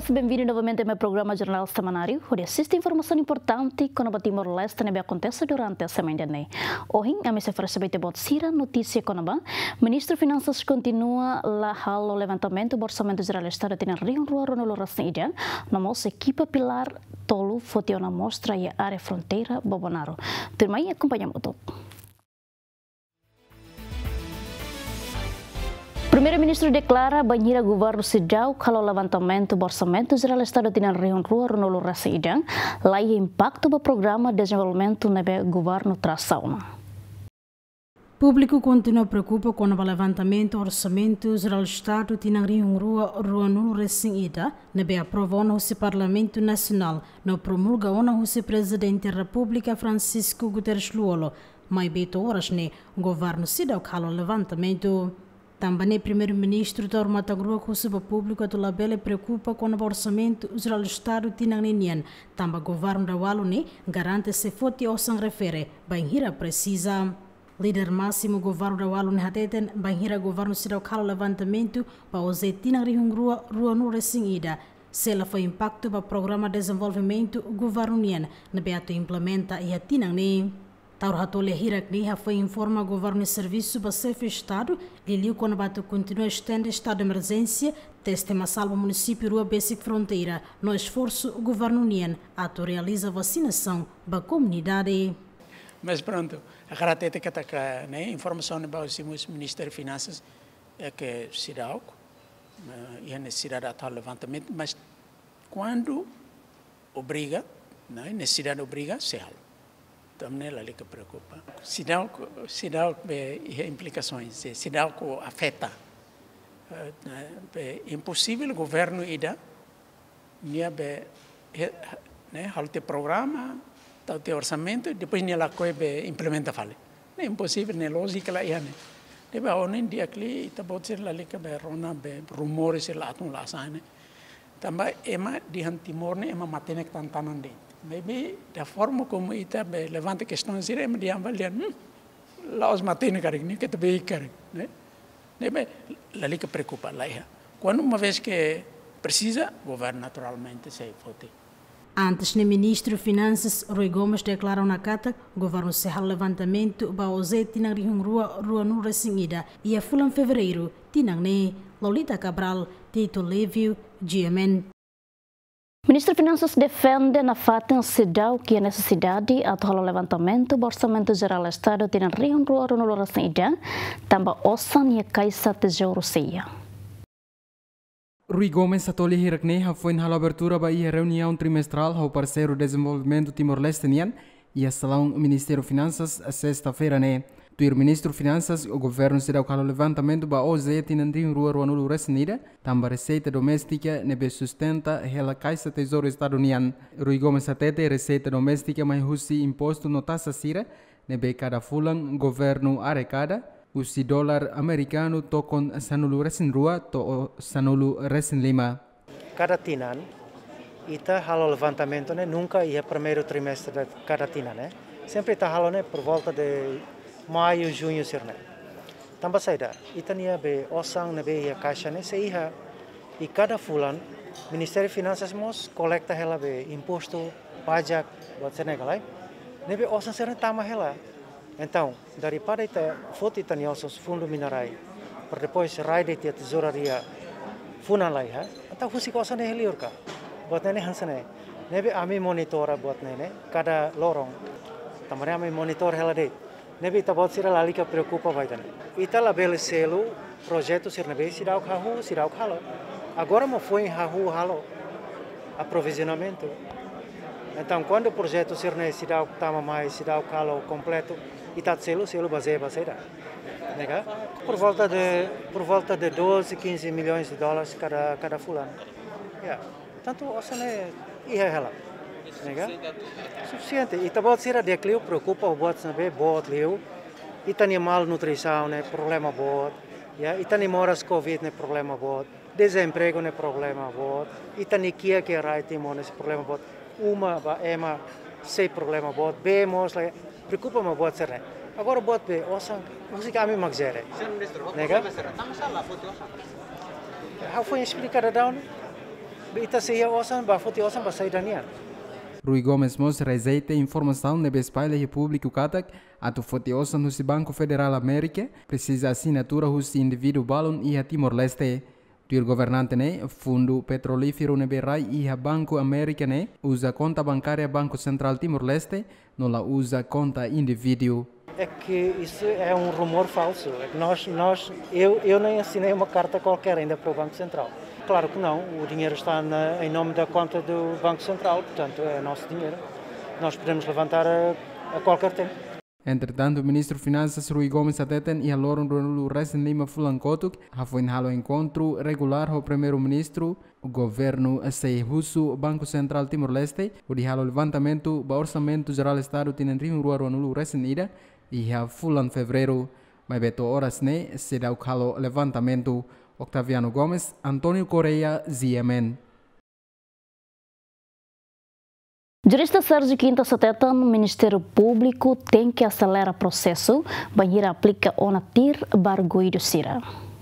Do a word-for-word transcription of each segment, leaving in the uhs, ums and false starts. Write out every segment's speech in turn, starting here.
internautas, bem-vindos novamente ao meu programa Jornal Semanário, onde assiste informação importante quando o Timor-Leste não acontece durante a semana. Hoje, a missa oferece a bot Sira notícia quando o Ministro de Finanças continua a o levantamento do Orçamento Geral do Estado de Rio Rua Ronolo Rasnidia, na nossa equipa Pilar Tolu fotiu na mostra e a área fronteira Bobonaro. Turma aí, acompanhamos tudo. Primeiro-Ministro declara banhira governo sejauh kalau levantamento do orçamento geral do Estado de Rio Rua Ronolo Rasnidia, lá e impacto do programa de desenvolvimento no governo tração. O público continua preocupa com o levantamento do orçamento geral do Estado de Rio Rua Ronolo Rasnidia, nebe aprovou no Parlamento Nacional, no promulga no Presidente da República Francisco Guterres Luolo, mas beto horas ne o governo sejauh kalau levantamento. Também o primeiro-ministro da Matagua com o público do labele preocupa com o orçamento geral do Estado de Nanian. Também o governo da Wallonie garante se fote ou se refere, banhira precisa. Líder máximo governo da Wallonie hateten banhira governo sirau kalau levantamento para o zetina rihungrua rua no resingida. Sela foi impacto para o programa de desenvolvimento governian na beato implementa e atinang ne. Taur hatole hirak ni foi informa o governo de serviço para chefe estado liliu quando bato continua estende estado de emergência teste massalvo município rua basic fronteira no esforço o governo união ato realiza vacinação da comunidade. Mas pronto, agora tem que ter né informação about o Ministério de Finanças é que se dá algo e a necessidade de tal levantamento, mas quando obriga, né necessidade obriga se algo. Também é ali que preocupa. Sinal, sinal que implicações, sinal que afeta. É impossível o governo ida, nia be, né, halte programa, tal te orçamento, depois nia lá coe implementa fale. É impossível, né, lógica lá ia né. Deve a onem dia que ita pode ser ali que be rona be rumores lá tum lá sane. Também ema di Timor né, ema matene que tantanan dentro. Maybe da forma como ita levanta questões irem de avaliar, hum, lá os mateiros carregam, que também carregam, né? Maybe ali que preocupa lá é. Quando uma vez que precisa, o governo naturalmente se vote. Antes, o ministro de Finanças Rui Gomes declarou na carta o governo será levantamento para o Zé Tinang Rihung Rua Rua no Resingida e a fulan fevereiro Tinang ne Lolita Cabral Tito Levio G M N. O Ministro de Finanças defende na faten sejauh que a necessidade atau o levantamento do orçamento geral do Estado de Rio Rua Ronolo Rasnidia, também osan e Caixa Tesouro Ceia. Rui Gomes atoli hirakne foi na abertura ba a reunião trimestral ao parceiro de desenvolvimento Timor-Leste e a salão Ministério de Finanças a sexta-feira né. O Ministro de Finanças, o governo será o levantamento para o Zé Tinandrim Rua Ronolo Rasnidia, também receita doméstica nebe sustenta a Caixa Tesouro Estado-União. Rui Gomes atete receita doméstica mais husi imposto no taxa sira, nebe cada fulan governo arrecada, usi dólar americano tokon sanulu resin rua to sanulu resin lima. Cada tinan, ita halo levantamento né, nunca ia primeiro trimestre de cada tinan né, sempre ita halo né por volta de maio, junho, sirne. Tambah saida, itania be osang nebe ia caixa ne seiha e cada fulan Ministério de Finanças mos coleta hela be imposto, pajak buat Senegal, nebe osang sirne tama hela. Então, daripada ita foto itania os fundo minerai, per depois rai de tia tesouraria funan lai ha, então husi osang ne heliur ka. Buat nene hansane, nebe ami monitora buat nene cada lorong. Tamane ami monitor hela de. Nebe ita bot sira lalika preocupa baitan. Ita labele selo projeto sir nebe sirau kahu sirau kalo. Agora mo foi hahu halo aprovisionamento. Então quando o projeto sir ne sirau tama mais sirau kalo completo, ita selo selo base baseira. Nega? Por volta de por volta de doze, quinze milhões de dólares cada cada fulano. Ya. Tanto osane ia hela. Nega? Suficiente. Ita bot sira decliu preocupa o bot sabe bot liu. Ita ni malnutrição né problema bot. Ya, ita ni moras covid né problema bot. Desemprego né problema bot. Ita ni kia que right mo né problema bot. Uma ba ema sei problema bot. Bemos like preocupa mo bot sira. Agora bot be osang musik kami magzere. Nega? How foi explicado down? Ita seia osan ba foti osan ba saidanian. Rui Gomes mos rezeita informação nebe espalha República Katak atu fotiosa no Banco Federal América precisa assinatura husi indivíduo balon e a Timor-Leste. O governante né fundo petrolífero nebe rai e a Banco América né usa conta bancária Banco Central Timor-Leste, não la usa conta indivíduo. É que isso é um rumor falso. É que nós, nós, eu, eu nem assinei uma carta qualquer ainda para o Banco Central. Claro que não, o dinheiro está na, em nome da conta do Banco Central, portanto é nosso dinheiro. Nós podemos levantar a, a qualquer tempo. Entretanto, o ministro de Finanças Rui Gomes Ateten e a Loron Ronulu Resen Lima Fulankotuk foi um encontro regular com o primeiro-ministro, o governo Seihusu, Banco Central Timor-Leste, o de levantamento do orçamento geral do Estado Tinenrim Rua Ronulu Resen Ida e a Fulan Fevereiro. Mas beto horas ne se dá o levantamento. Octaviano Gomes, Antônio Correia, Z M N. Jurista Sérgio Quinta Satetan, Ministério Público tem que acelerar o processo para ir aplicar o natir bargoi do Sira.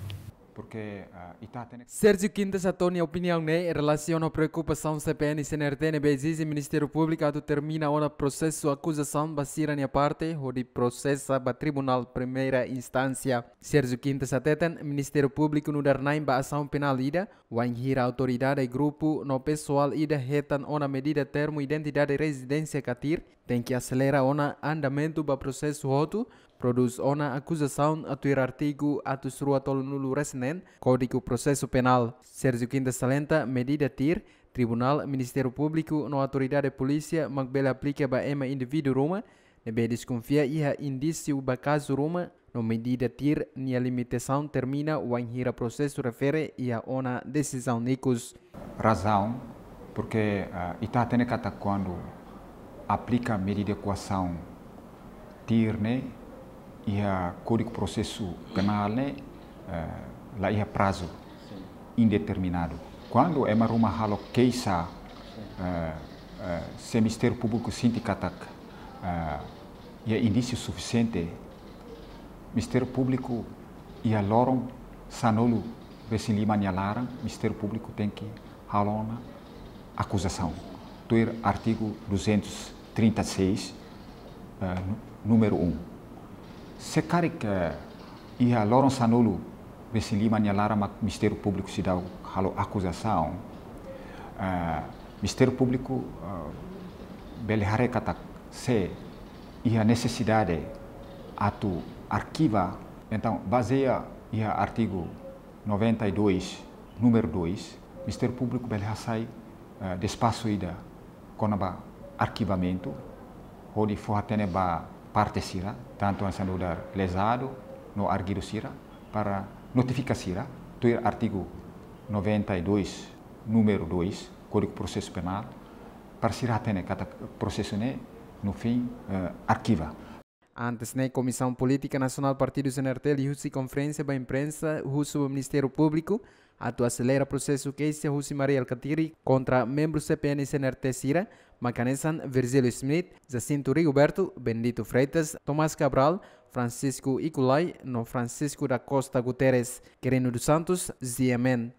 Porque Sérgio Quinta Satoni a opinião né em relação à preocupação C P N e C N R T ne exige Ministério Público a termina o processo acusação basira na parte ou de processo para Tribunal Primeira Instância. Sérgio Quinta Satetan, Ministério Público no darnaim ba ação penal ida, o enhir a autoridade e grupo no pessoal ida retan ona medida termo identidade e residência catir, tem que acelerar ona andamento ba processo outro, produz ona acusação a tuir artigo atus rua tolonulu resnen, Código Processo Penal. Sérgio Quinta salenta medida tir, Tribunal, Ministério Público, no autoridade de polícia, magbele aplica ba ema indivíduo ruma, nebe desconfia iha indício ba caso ruma, no medida tir, nia limitação termina o enhira processo refere e a ona decisão nicus. Razão, porque uh, ita tene kata quando aplica medida de equação tir né, e a Código Processo Penal né, uh, lá ia prazo indeterminado. Quando é uma halo keisa uh, uh, se Ministério Público sindicatak uh, e indício suficiente, Ministério Público e a lorong sanolu besin lima nyalaran, Ministério Público tem que halona acusação. Tuir artigo duzentos e trinta e seis, uh, número um. Se carik uh, e a lorong sanolu besin lima nyalaran, Ministério Público se dá halo acusação, uh, Ministério Público uh, belehare kata se e a necessidade atu arquiva, então baseia e a artigo noventa e dois, número dois, Ministério Público belehar sai uh, de espaço ida conaba arquivamento, onde for tene ba parte sira, tanto a sanudar lesado no arquivo sira para notificar sira, do artigo noventa e dois, número dois, Código Processo Penal, para sira tene kata processo ne no fim uh, arquiva. Antes, na Comissão Política Nacional Partido C N R T, e conferência para a imprensa, o Ministério Público, atu acelera processo que se Husi Maria Alcatiri contra membros C P N e C N R T Sira, Macanesan, Virgílio Smith, Jacinto Rigoberto, Benedito Freitas, Tomás Cabral, Francisco Iculay, no Francisco da Costa Guterres, Quereno dos Santos, Z M N.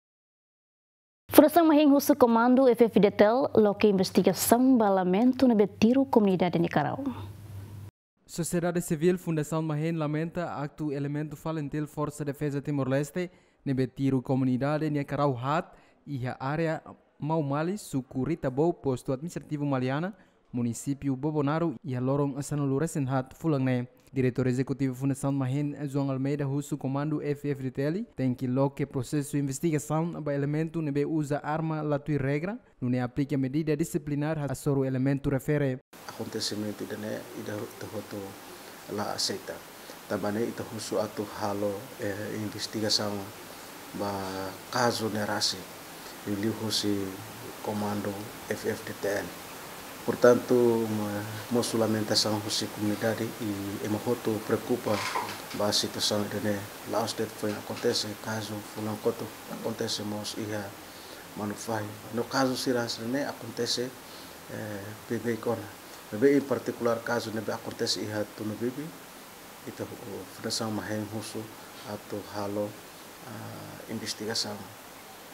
Fundação Mahing Husu Comando F F D T E L, loca investigação balamento na betiro comunidade Nicaragua. Sociedade Civil Fundação Mahing lamenta acto elemento falentil Força Defesa Timor-Leste nebe tiro comunidade Nicaragua hat e a área Maumali Sucurita Bo posto administrativo Maliana município Bobonaro e a lorong Asanulu Resenhat Fulangne. Diretor Executivo Fundação Mahing João Almeida Husu Comando F F D T L tem que loque processo de investigação ba elemento nebe usa arma latui regra não aplica medida disciplinar a soro elemento refere. Acontecimento dene ida tohoto la aceita. Tabane ita husu atu halo eh, investigação ba caso nerase ili husi comando F F D T L. Portanto, uma lamentação husi comunidade e emohoto preocupa ba situação dene laos det foi acontece caso fulano koto acontece mos ia manufai. No caso siras dene acontece eh, bebê kona. Bebê em particular caso nebe acontece ia tu no bebê itu Fundação Mahing Husu atau halo uh, investigação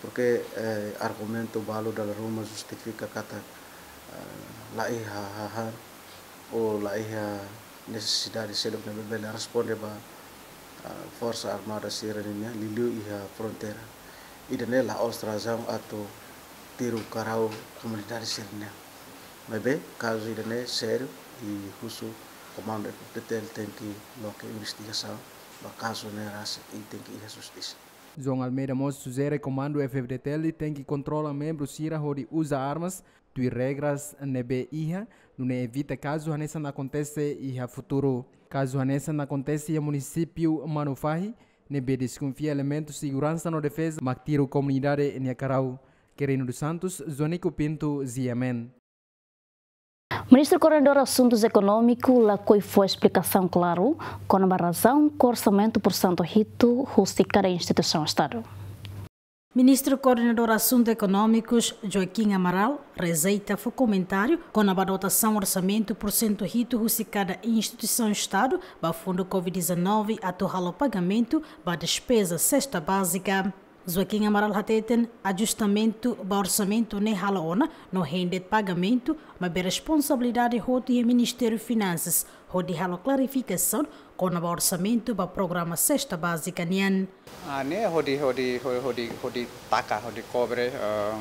porque eh, argumento balo dalam rumah justifica kata uh, la iha ha ou la iha necessidade de na bebela responde ba uh, força armada sirenia liliu iha fronteira idane la ostrazão atau tiru karau comunidade sirenia bebe caso idane sério e russo comando de tel tem que loque investigação ba caso neras e tem que ir justiça. João Almeida mostra sugere comando F F D T L tem que controlar membros sira onde usa armas, tu regras nebe iha, não evita caso anessa não acontece iha futuro. Caso anessa não acontece iha município Manufahi, nebe desconfia elementos de segurança na defesa, mas tira a comunidade em Yacarau. Querino dos Santos, Zonico Pinto, Ziamen. Ministro Coordenador Assuntos Econômicos lá foi explicação claro com a razão que o orçamento por Santo Rito justifica a instituição Estado. Ministro Coordenador Assuntos Econômicos Joaquim Amaral rejeita o comentário com a dotação orçamento por Santo Rito justificada a instituição Estado para fundo Covid dezenove atual o pagamento para despesa cesta básica. Joaquim Amaral hateten ajustamento do orçamento ne halaona no rende de pagamento, mas a responsabilidade do Ministério de Finanças, onde halo clarificação com o orçamento do programa Cesta Básica nian. Ah, ne hodi hodi hodi hodi taka hodi cobre uh,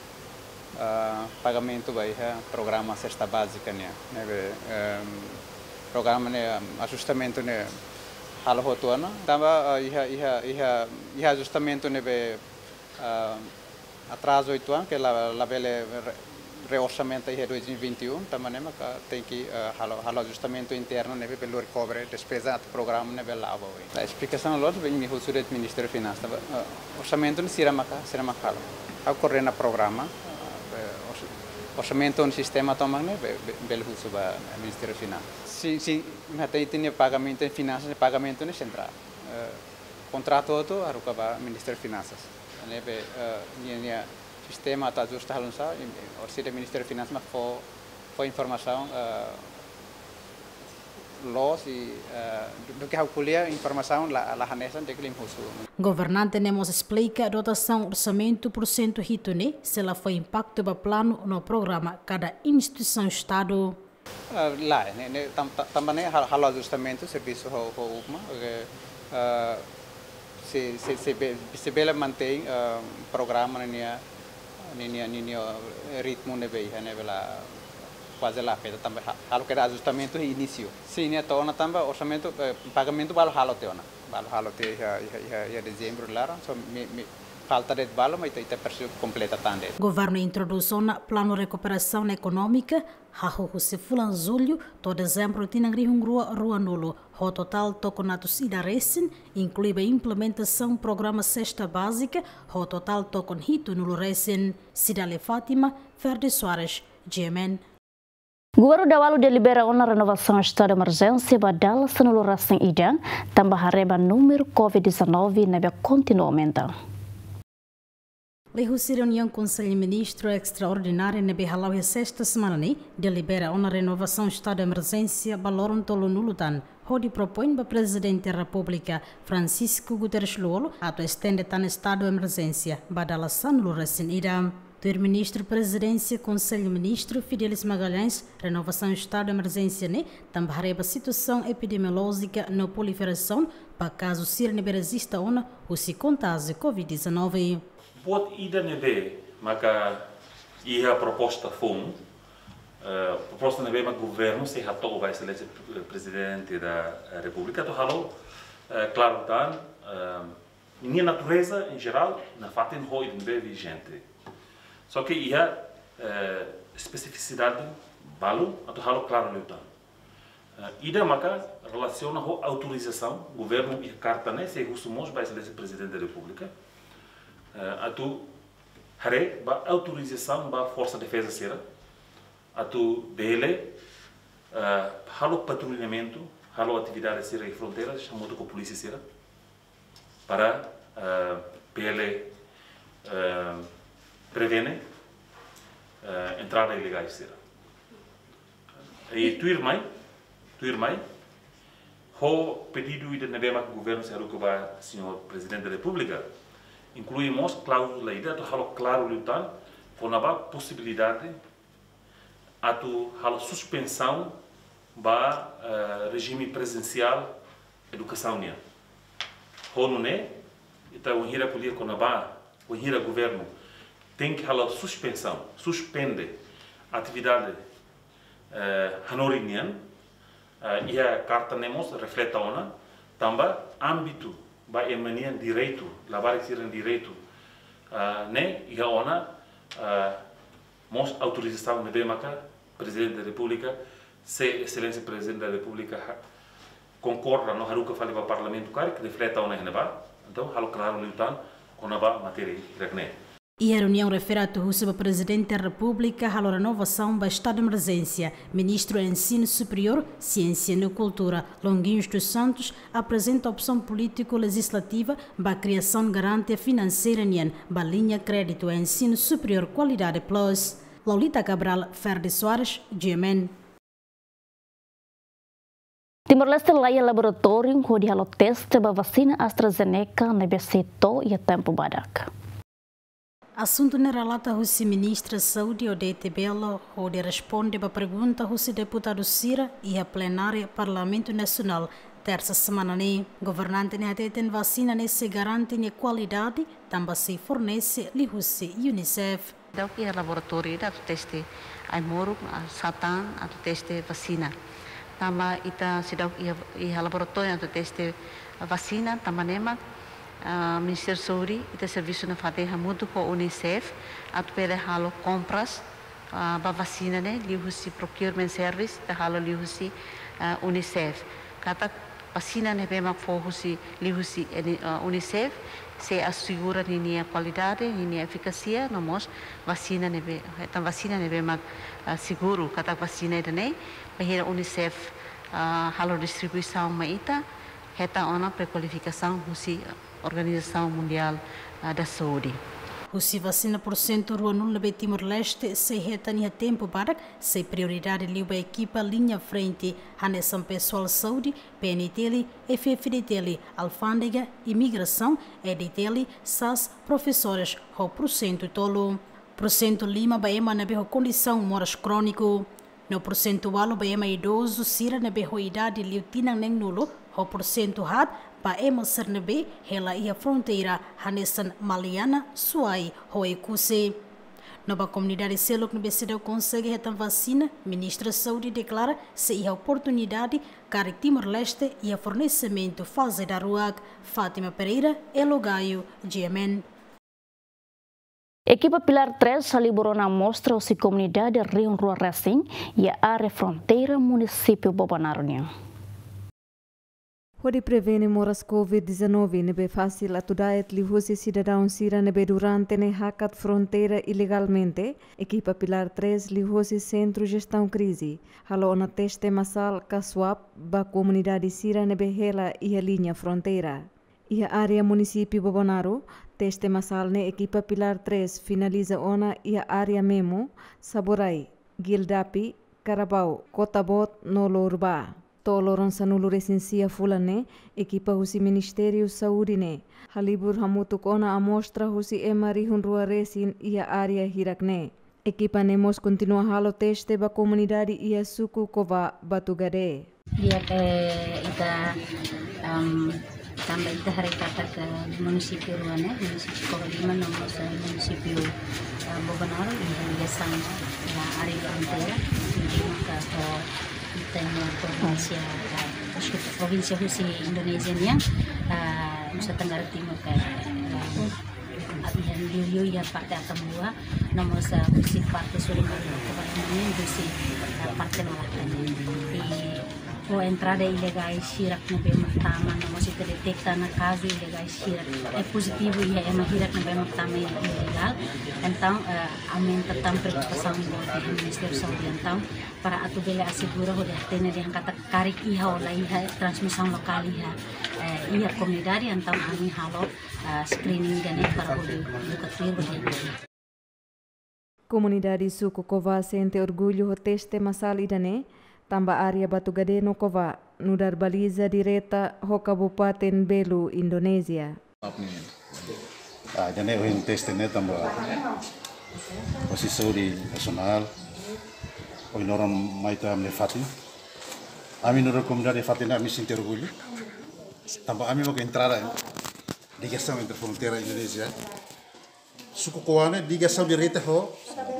uh, pagamento vai programa Cesta Básica nian. Ne um, programa ne ajustamento ne halo hotuana tamba iha iha iha iha ajustamento nebe uh, atraso itu an que la la vele reorçamento iha dois mil e vinte e um tamba nema tem que uh, halo halo ajustamento interno nebe pelo recobre despesa do programa nebe lava a explicação lot vem me husuret Ministério de Finanças tamba uh, orçamento ni sira maka sira makalo a correr na programa uh, orçamento no sistema toma nebe bel husuba Ministério de Finanças. Sim, sim, mas tem tem pagamento em finanças, pagamento no central. Uh, contrato outro, a rucaba Ministério de Finanças. Nebe, uh, sistema está justo halun sa, o se do Ministério de Finanças mas for for informação, uh, laws e do que calculia informação lá lá hanesa de que limpuso. Governante nemos explica a dotação orçamento por cento hitone, se ela foi impacto do plano no programa cada instituição Estado. Uh, lá, né, né, também né, halo ajustamento serviço ho ho upma, uh, se se se se bela mantém uh, programa né, né, né, né, ritmo né, bem, né, bela quase lá feita também halo que ajustamento início. Sim, né, torna também orçamento uh, pagamento balo halo teona, balo halo te ya ya ya dezembro lá, so me, me falta de balo, mas está percebido completa também. Governo introduziu na plano de recuperação econômica, haho se fulan julho, to dezembro tinangri hungrua rua nulo. O total toconatos ida recém, inclui a implementação programa Cesta Básica, o total tocon hito nulo recém. Cidale Fátima, Verde Soares, G M N. Governo Dawalu delibera na renovação estado de emergência badal senulu recém ida, tambah hareba número Covid dezenove nebe continua aumentando. Lehu reunião Conselho Ministro Extraordinário na Behalau a sexta semana ne delibera uma renovação estado de emergência baloron tolo nulutan, onde propõe para Presidente da República Francisco Guterres Lolo a estender tan estado de emergência badala sanulu recém-ida. Do Ministro Presidência Conselho Ministro Fidelis Magalhães, renovação estado de emergência ne também hareba situação epidemiológica na proliferação para caso sir ne resista ona o se contágio Covid dezenove. Pode ida nebe, maka ia proposta fom, proposta nebe mas governo se hatou vai ser presidente da República, to halo, claro dan, minha natureza em geral na fatem hoi nebe vigente. Só que ia especificidade balu atau halo claro lutan. Ida maka relaciona ho autorização, governo e carta né se rusumos vai ser presidente da República. Uh, atu hare ba autorização ba força de defesa sera atu dele uh, halo patrulhamento halo atividade sera em fronteiras chamou com polícia sera para uh, pele uh, prevene uh, entrada ilegais sera e tu irmãe tu irmãe ho pedido ida nebema governo sera que vai senhor presidente da República incluímos cláusula ida tu halo claro lutan com a possibilidade a tu halo suspensão ba uh, regime presencial educação nia hono ne ita o hira polia com a ba o hira governo tem que halo suspensão suspende atividade uh, hanorinian uh, e a carta nemos refleta ona também âmbito ba emanian direito lavar que direito uh, ne e a ona uh, mos autorização ne bemaka presidente da república se excelência presidente da república concorda no haruka fale para parlamento cari que refleta ona heneba então halo claro lutan com a matéria irakne. E a reunião refere a o Presidente da República a renovação do estado de emergência. Ministro do Ensino Superior, Ciência e Cultura, Longuinhos dos Santos, apresenta a opção político-legislativa para a criação de garantia financeira para a linha crédito em ensino superior qualidade plus. Laulita Cabral, Ferdi Soares, G M N. Timor-Leste laia laboratório onde halo teste da vacina AstraZeneca na B C T O e a tempo badak. Assunto ne relata o ministro da Saúde, o D T B L, onde responde a pergunta do deputado Cira e a plenária Parlamento Nacional. Terça semana, ne, governante ne tem vacina ne se garante ne qualidade, também se fornece li husi UNICEF. Dau que é laboratório da teste ai moro satan atau teste vacina. Tama ita sidau i laboratório atau teste vacina tama nema Uh, Ministério da Saúde e serviço na fateha muito com a UNICEF atu pede halo compras uh, ba vacina né lihusi procurement service te halo lihusi uh, UNICEF kata vacina né bem fohusi lihusi uh, UNICEF se assegura ni a qualidade ni a eficácia nomos vacina né be tan vacina né bem uh, seguro kata vacina né bahira UNICEF uh, halo distribuição maita heta ona prequalificação husi Organização Mundial uh, da Saúde. O se vacina por cento ruanul lebe Timor-Leste se reta nia tempo para se prioridade liu a equipa linha frente hanesan pessoal saúde, P N T L, F F D T L, alfândega, imigração, E D T L, S A S, professores, o por cento tolo. Por cento lima baema na berro condição moras crônico. No percentual baema idoso sira na berro idade liu tinang neng nulo, o por cento had pa ema sernebe hela ia fronteira hanesan Maliana Suai Hoi Kuse. Nova comunidade selok no B C D consegue retam vacina, ministra da Saúde declara se ia oportunidade cara Timor-Leste e a fornecimento fase da Ruag. Fátima Pereira, Elogaio, G M N. Equipa Pilar três celebrou na mostra a comunidade Rio Rua Racing e a área fronteira município Bobanarunha. Pode prevenir moras covid dezenove nebe fácil atudaet lihusi cidadão sira nebe durante ne hakat fronteira ilegalmente. Equipa Pilar três lihusi centro gestão crise. Halo na teste massal kaswap ba comunidade sira nebe hela e a linha fronteira. E a área município Bobonaro, teste massal ne equipa Pilar três finaliza ona e a área memo, Saborai, Gildapi, Carabao, Cotabot, Nolo Urba. Toloron sanulu recensia fulane, equipa husi Ministério Saúde ne. Halibur hamutuk ona amostra husi emari hunrua resin ia área hirakne. Equipa nemos continua halo teste ba comunidade ia suku kova Batugade. Dia ke ita um, tambah ita hari kata ke munisipio ruane, munisipio Kogalima nomor munisipio uh, Bobanaro yang biasa na área fronteira, di maka ke kita yang provinsi uh, provinsi husi Indonesia ni uh, Nusa Tenggara Timur ke yang Liu ya partai Akamua nomor sa husi partai Suriname Kogalima husi partai Loratan di o entrada ilegal sirak na bem tama na mo se detecta na caso ilegal sirak é positivo e é mahirak na bem tama ilegal então uh, aumenta tam preocupação do Ministério da Saúde então para atu bela assegura o detena de angkata karik iha ola iha transmissão local iha uh, iha comunidade então ami halo uh, screening gane para o educativo de Comunidade suku Kova sente orgulho o teste masal idane tambah área Batugade no Kova, nudar baliza direta ho Kabupaten Belu, Indonesia. Ah, jadi orang teste ne tambah posisi di nasional. Orang orang maita melefatin. Kami nurut komunitas fatin kami sinter orgulho. Tambah kami mau ke entrada di gestão entre fronteira Indonesia. Suku Koane di gestão direita ho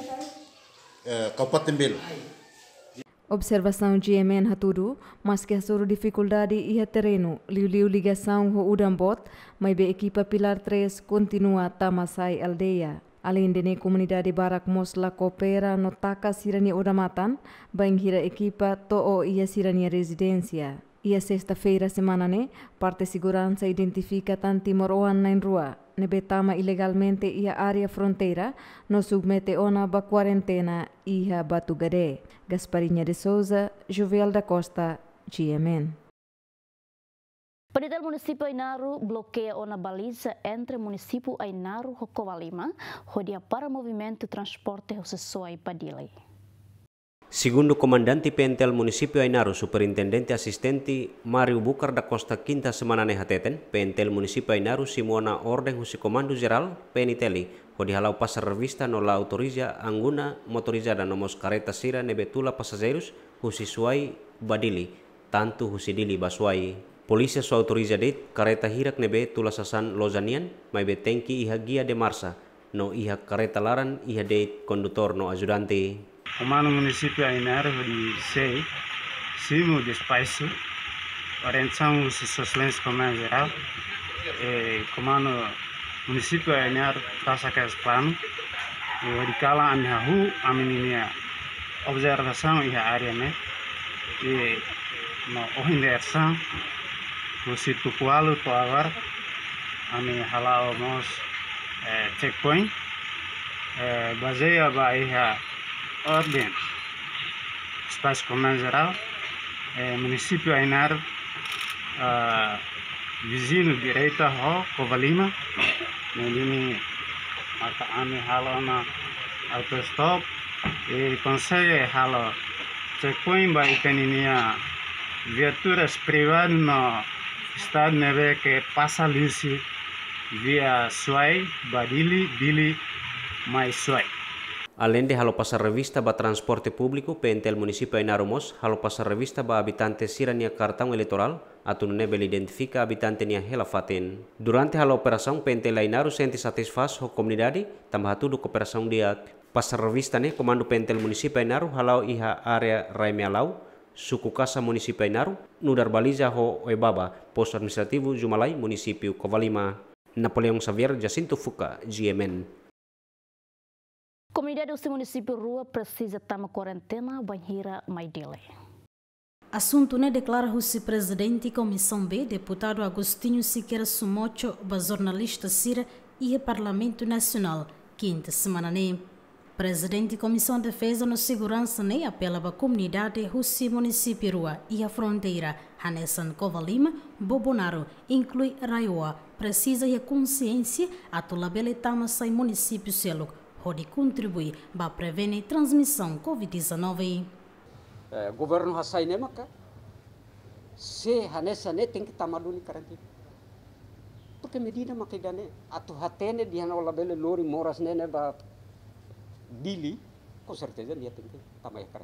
Kabupaten Belo. Observação G M N haturu, mas que a soro dificuldade e a terreno, liu-liu ligação ho Udambot, mas be equipa Pilar três continua tamasai aldeia. Além de ne comunidade Barak Mosla coopera no taka sirani Udamatan, banghira equipa to'o ia sirani residência. Ia sexta-feira semana ne, parte segurança identifica tanti moroan na rua, ne betama ilegalmente ia área fronteira, no submete ona ba quarentena ia Batugade. Gasparinha de Souza, Jovel da Costa, G M N. Panitel município Ainaru bloqueia uma baliza entre o município Ainaru e Covalima, rodia para movimento transporte José Padilha. Segundo o comandante P N T L município Ainaru, superintendente assistente Mario Bucar da Costa quinta semana nehateten, P N T L município Ainaru simona ordem husi comando geral P N T L, onde halau passar revista no la autoriza anguna motorizada nomos careta sira nebetula passageiros husi suai badili, tanto husi dili basuai. Polícia só autoriza det careta hirak nebe tula sasan lozanian, mai betenki iha guia de marcha, no iha careta laran iha det condutor no ajudante. Comando município Ainaru di sei, simo despaço, orientação se soslense comando geral, e comando município Ainaru passa que plano, e di kala anhahu aminia observação iha área né, e no ohindersan, o situ kualu to agar, ami halau mos checkpoint, baseia ba iha ordem, espaço comando geral, município Ainaru, vizinho direita ho Covalima, ini maka ami halo na autostop, e consegue halo checkpoint ba ikaninia viaturas privadas no estado neve que passa lisi via Suai, Badili, Dili, mais Suai. Além de halo pasar revista ba transporte público, P N T L município Ainaru mos halo pasar revista ba habitante sirania cartão eleitoral, atu nebel identifica habitante nia helafaten. Durante halo operação, P N T L Ainaru sente satisfaz ho comunidade, tambah tudo cooperação dia pasar revista ne comando P N T L município Ainaru halau iha area Raimealau, suku Kasa município Ainaru, nudar baliza ho Oebaba, pos administrativo Jumalai município Covalima. Napoleão Xavier, Jacinto Fuca, G M N. Comunidade do município Rua precisa tomar quarentena banheira Maidele. Assunto ne declara o presidente Comissão B, deputado Agostinho Siqueira Sumocho, ba jornalista Sira e Parlamento Nacional, quinta semana ne. Presidente Comissão de Defesa no Segurança ne apela para a comunidade Russi município Rua e a fronteira Hanessan Covalima, Bobonaro, inclui Raioa, precisa e a consciência a tulabele tamasai município selo, onde contribui para prevenir transmissão covid dezenove. Eh, governo Hassai ne maka, se Hanessan ne tem que tomar dulu karantina. Porque medida makidane atu hatene di hana labele lori moras ne ba Dili, com certeza dia tem que também cara.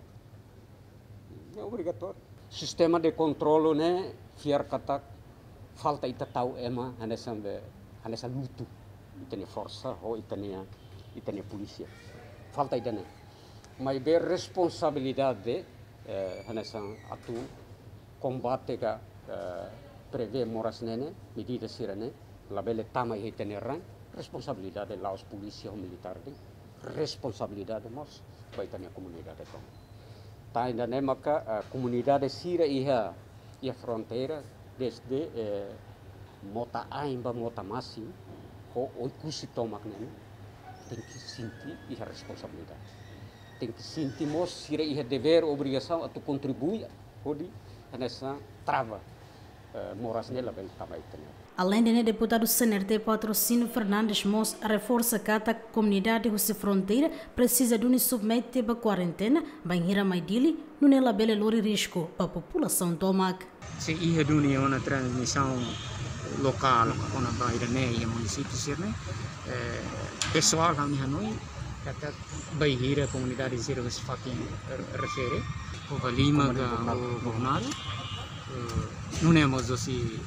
É obrigatório. Sistema de controle né, fiar kata falta ita tahu ema hanesan be hanesan lutu, itane força ou itane itane polícia. Falta ita né. Mas be responsabilidade eh, hanesan atu combate ka eh, prevê moras nene, medida sirane, labele tama itane rang, responsabilidade laos polícia ou militar de. Responsabilidade mas baitanya comunidade então tá ainda nem maka a comunidade sira iha ia fronteira desde eh, mota aimba mota masi ho oikusi tomak nem tem que sentir iha responsabilidade tem que sentir mos sira iha dever obrigação a tu contribuir hodi nessa trava eh, moras nela bem também Além de deputado C N R T Patrocínio Fernandes Mos reforça que a comunidade Russi Fronteira precisa de um submete para quarentena, banheira Maidili, não é labele lori risco para a população Tomac. Se ia dunia uma transmissão local, na banheira né, e município sirne, eh, pessoal kami Hanoi kata baihira komunidade zero que se fakin refere o valima ga o Bolsonaro não é mais assim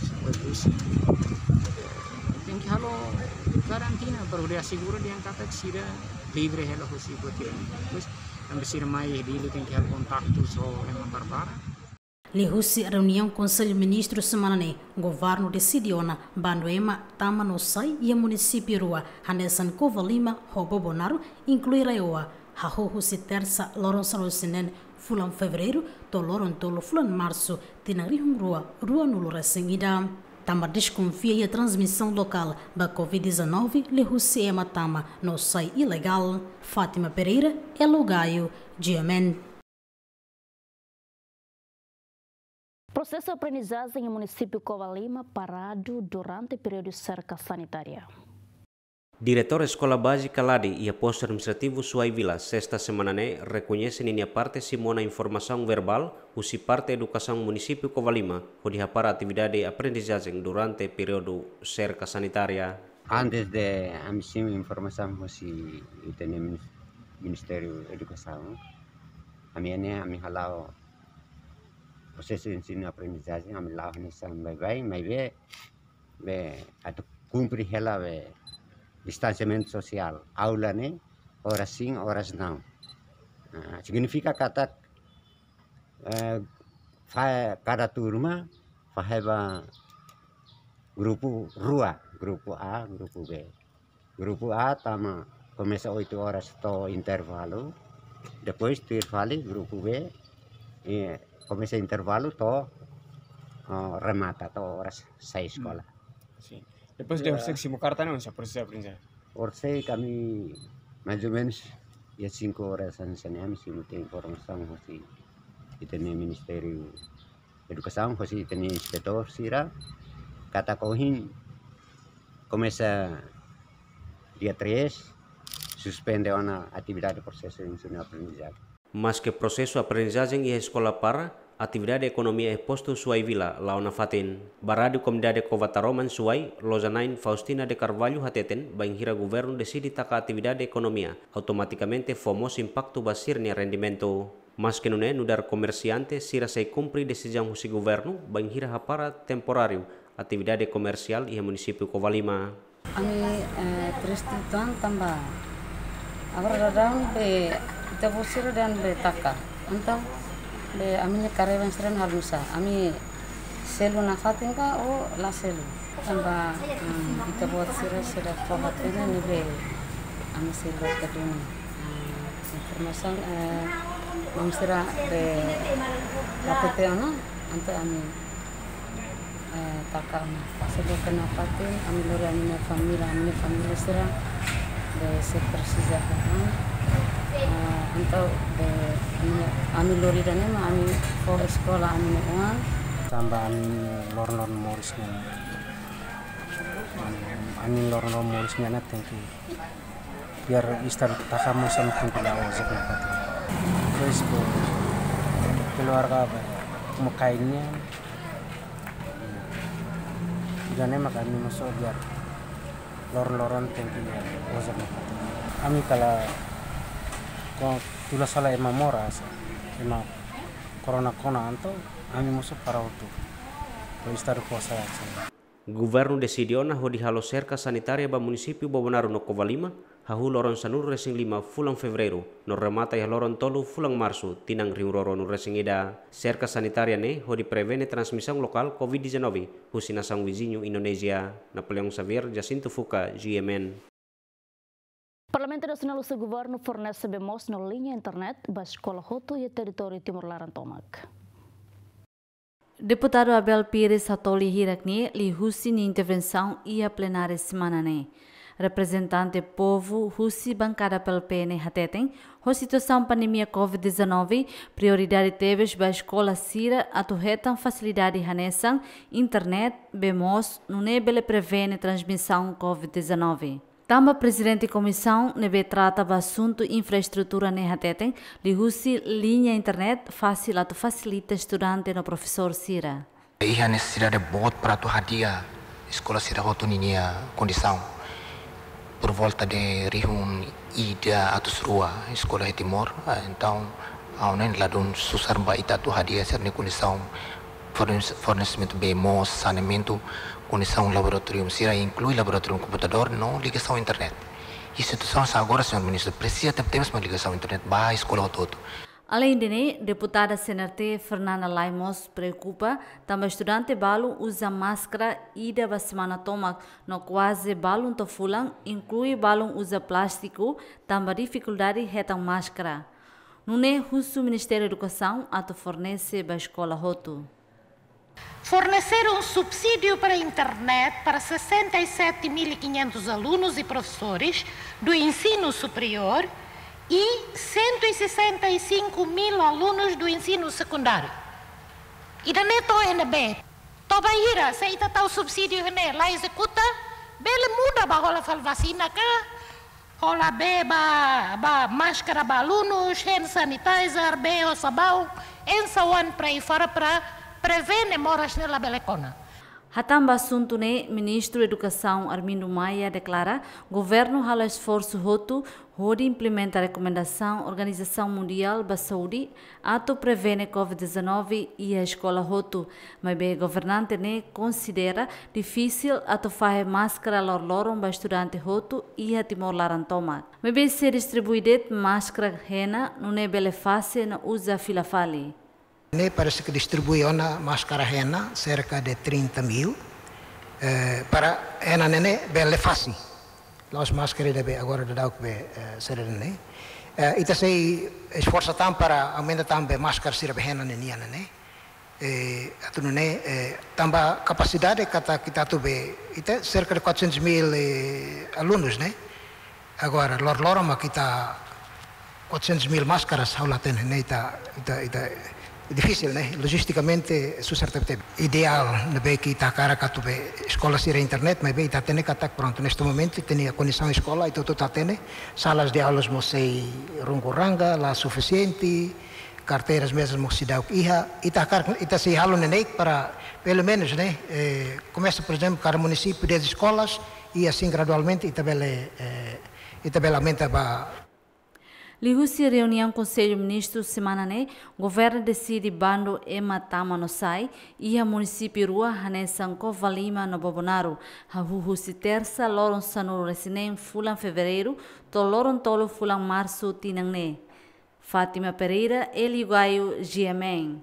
tem que halo karantina para dia seguro dia kata sira livre hela hosi botir pois ambisir mai dili tem que halo contato so emang barbara. Lihusi reunião Conselho Ministro semana ne, governo decidiu na Bandoema, Tama no Sai e município Rua, Hanesan Covalima, Hobo Bonaro, incluir Reoa, Hahohu se terça, Loronça no Sinen, Fulan Fevereiro, to Loron Tolo Fulan Março, Tinarihum Rua, Rua Nulo Recengida. Tama desconfia e a transmissão local da Covid dezenove, Lihusi Ema Tama no Sai ilegal. Fátima Pereira, Elogaio, G M N. Processo de aprendizagem em município Covalima parado durante o período de cerca sanitária. Diretor Escola Básica Ladi e Aposto Administrativo Suai Vila, sexta semana ne, reconhece linha parte Simona informação verbal, usi parte educação município Covalima, onde para atividade de aprendizagem durante o período cerca sanitária. Antes de emitir informação usi o Ministério da Educação, a minha ne, a minha halau proses ensino aprendizagem kami lawan nisam bye-bye may be be atau cumprir hela be distanciamento social aula ne horas sim horas não uh, significa kata uh, cada turma faz grupo rua grupo A grupo B grupo A tama começa oito horas to intervalo depois intervalo grupo B e começa intervalo to uh, remata to horas sai escola. Sim. Depois de você se carta não se processo aprender. Orse kami mais ou menos ya cinco horas antes kami se tem informação assim e tem Ministério da Educação assim tem inspetor sira kata kohin começa dia três suspende uma atividade de processo de ensino aprendizagem. Mas que processo aprendizagem e escola para atividade economia e posto Suai Vila launa fatin barado comunidade Covataroman Suai Lozanain Faustina de Carvalho hateten banhira governo decide taka atividade economia automaticamente fomos impacto basir ni rendimento. Mas que nune nudar comerciante sira sei cumpri decisão husi governo banhira hapara temporário atividade comercial e município Covalima. Ami eh, tristituan tambah agora dadang be kita bosir dan be taka antau be aminya karyawan seren halusa ami selu nafatin ka o la selu tamba um, kita buat sira sira fahatena ni be ami selu kadun um, informasi eh mam sira be rapete ana ante ami eh taka ana selu kenafatin ami lori ami família ami família sira be se precisa kan Uh, untuk kami lori dan emang kami ke sekolah kami uang tambah kami lor-lor morisnya kami lor-lor morisnya nanti biar istar takamu sama kumpul awal sekolah terus keluarga apa mekainnya dan emang kami masuk biar lor-loran tentunya wajib kami kalau kau tulas salah emang moras emang corona corona anto kami masuk para waktu kalau istar puasa Governo decidiu na hodi halo cerca sanitária ba município Bobonaru no Covalima hahu loron sanur resing lima fulang fevereiro no remata ya loron tolu fulang março tinang riuroro no resing ida cerca sanitária ne hodi prevene transmissão local Covid dezenove husina sang vizinho Indonesia Napoleão Xavier Jacinto Fuca G M N. Parlamento Nasional do Governo fornece bemos na linha internet da Escola Hoto e território Timor-Leste Tomac. Deputado Abel Pires Hatoli Hirakni li husi ni intervenção e a plenária semana ne. Representante povo husi bancada pel P N hateten, a situação pandemia Covid dezenove, prioridade teves ba escola sira atuhetan facilidade hanesan, internet, bemos, nune bele prevene transmissão Covid dezenove. Tamba presidente comissão nebe trata ba assunto infraestrutura ne hateten, li husi linha internet fácil atu facilita estudante no professor sira. Ia necessidade bot para tu hadia escola sira hotu ninia condição. por volta de Rihun Ida atau Rua, Escola Timor. Então, ao nem lá don susar ba ita tu hadiah ser ni condição fornecimento de mos, saneamento, condição laboratório sira inclui laboratório computador, não ligação à internet. E situação agora, senhor ministro, precisa ter temos uma ligação à internet ba escola todo. Além de deputada C N R T Fernanda Laimos preocupa também estudante balu usa máscara e da semana toma no quase balun to fulang inclui balun usa plástico também dificuldade retam máscara. Nune husu Ministério da Educação ato fornece ba escola hotu. Fornecer um subsídio para a internet para sessenta e sete mil e quinhentos alunos e professores do ensino superior e cento e sessenta e cinco mil alunos do ensino secundário. E da neto N B, toba ira, se ita tau subsídio ne lá executa, bele muda ba rola fal vacina ka, rola be ba ba máscara ba alunos, hand sanitizer, be o sabão, ensawan para ir fora para prevenir moras nela belecona. Hatamba assunto ne Ministro da Educação Armindo Maia declara governo hala esforço hotu hode implementa a recomendação Organização Mundial da Saúde ato prevene covid dezenove e a escola hotu, mas bem governante ne considera difícil ato fazer máscara lor loron ba estudante hotu e a Timor Larantoma. Mas bem se distribuída máscara rena não é bele fácil na usa fila fali. Ini parece que distribui uma máscara rena, cerca de trinta mil, eh, para rena nene bele fácil. Las máscaras deve agora dar o que ser nene. Ita sei esforça tam para aumentar também máscara sira rena nene nene. Eh, atu nene tamba capacidade kata kita tu be ita cerca de quatrocentos mil eh, alunos, né? Agora lor lorama kita quatrocentos mil máscaras aula ten nene ita ita ita difícil, né? Logisticamente, sucertamente ideal, né? Que está cara que tu vê escola ser internet, mas bem está tendo que estar pronto neste momento, tem a condição escola e tudo está tendo salas de aulas mosei rongoranga lá suficiente, carteiras mesmo se dá o que ia e está cara e está se halo neném para pelo menos, né? Eh, começa por exemplo cada município dez escolas e assim gradualmente e também e também aumenta para Lihusi reunião Conselho Ministro semana ne, governo decide bando ema tama no sai e a município rua hane sanko valima no Bobonaro. Ha huhusi terça loron sanu resinem fulan fevereiro, to loron tolo fulan março tinang ne. Fátima Pereira, Eliguaio, G M N.